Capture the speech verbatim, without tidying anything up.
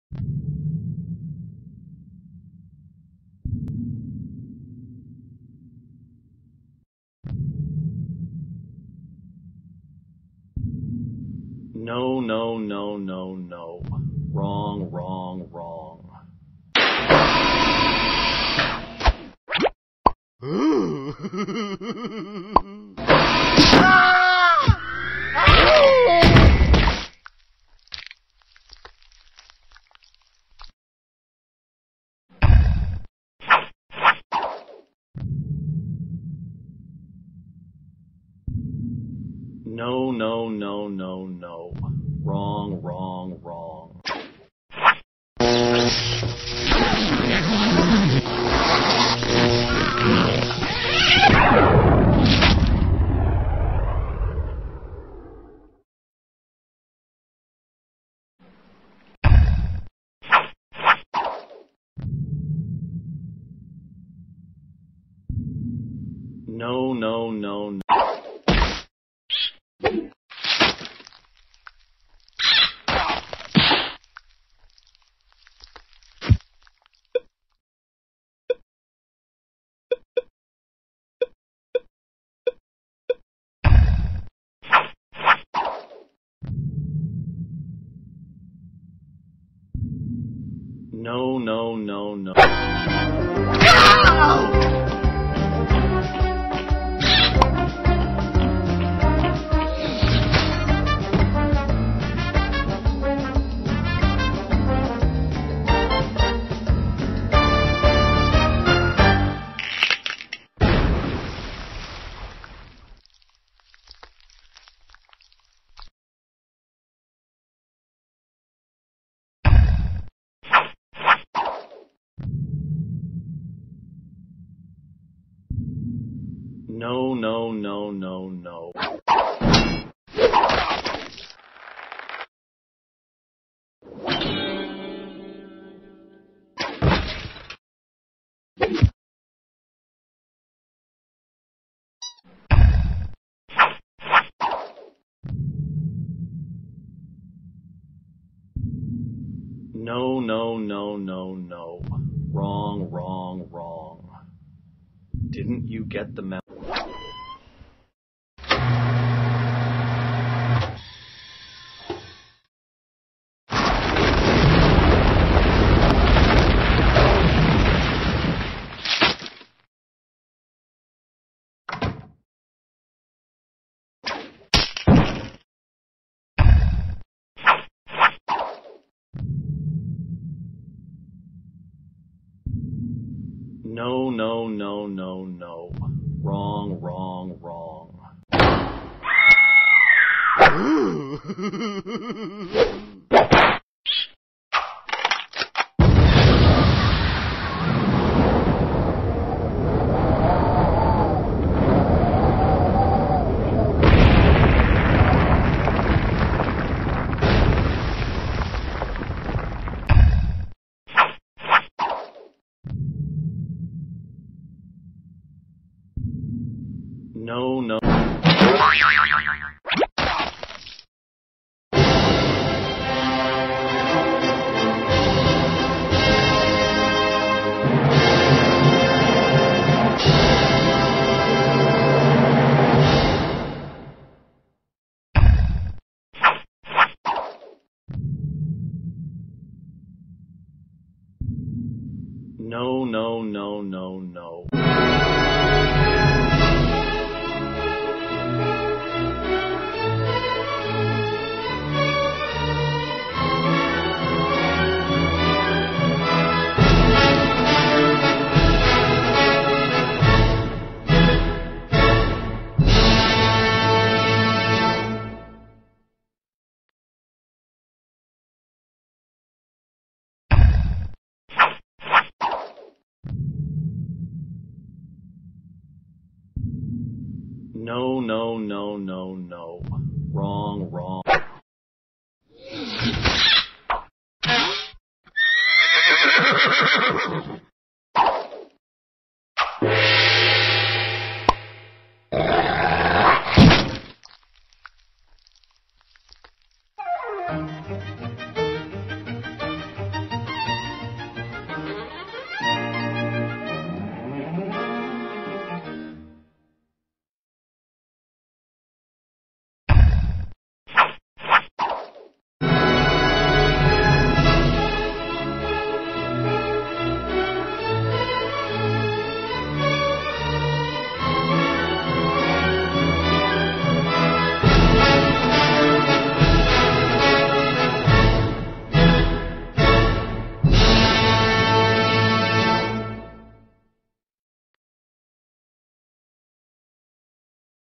No, no, no, no, no. Wrong, wrong, wrong. No, no, no, no, no. Wrong, wrong, wrong. No, no, no, no. No, no, no, no. No, no, no, no, no. No, no, no, no, no. Wrong, wrong, wrong. Didn't you get the memo? No, no, no, no, no. Wrong, wrong, wrong. No, no. No, no, no, no, no. No, no, no, no, no. Wrong, wrong.